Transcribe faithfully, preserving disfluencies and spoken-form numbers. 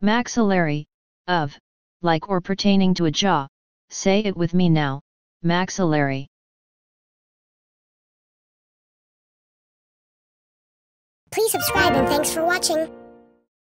Maxillary, of, like or pertaining to a jaw. Say it with me now, maxillary. Please subscribe and thanks for watching.